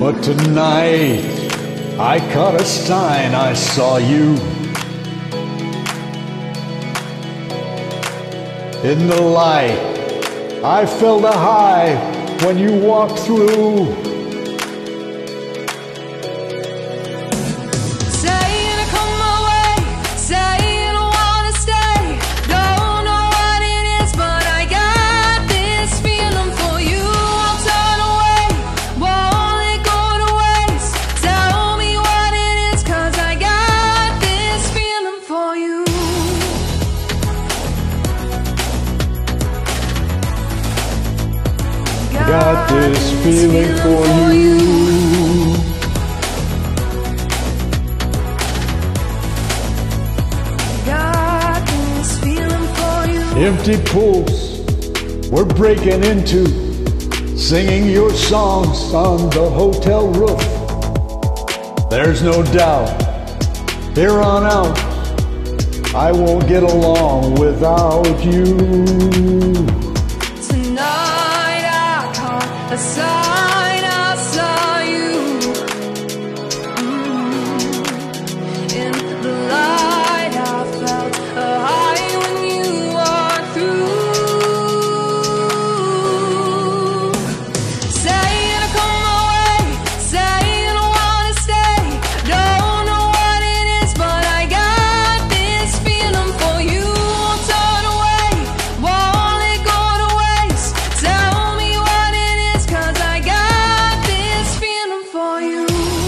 But tonight I caught a sign, I saw you in the light. I felt a high when you walked through. Got this feeling for you. Got this feeling for you. Empty pools we're breaking into, singing your songs on the hotel roof. There's no doubt, here on out, I won't get along without you. A sign, I saw you in the light. I felt a high when you walked through. Saying come my way, saying I wanna stay. Don't know what it is, but I got this feeling for you. Won't turn away, won't let go to waste. Tell me what it is, 'cause I got this feeling for you.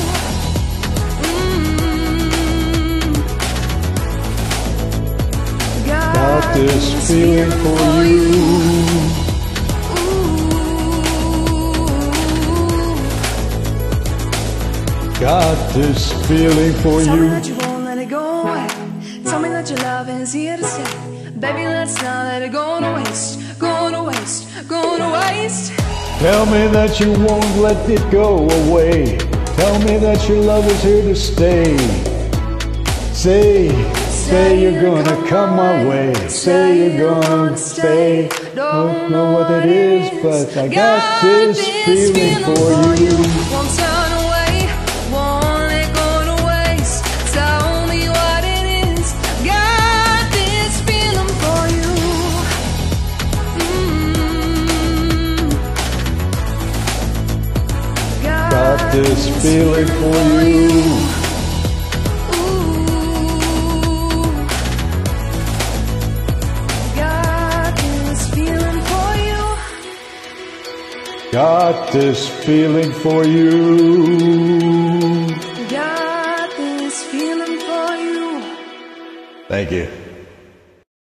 Got this feeling for you. Got this feeling for Tell me you. that you won't let it go away. Tell me that your love is here to stay. Baby, let's not let it go to waste. Go to waste, go to waste. Tell me that you won't let it go away. Tell me that your love is here to stay. Say you're gonna come my way. Say you're gonna stay. Don't know what it is, but I got this feeling for you. Won't turn away, won't let go to waste. Tell me what it is. Got this feeling for you. Got this feeling for you. Got this feeling for you. Got this feeling for you. Thank you.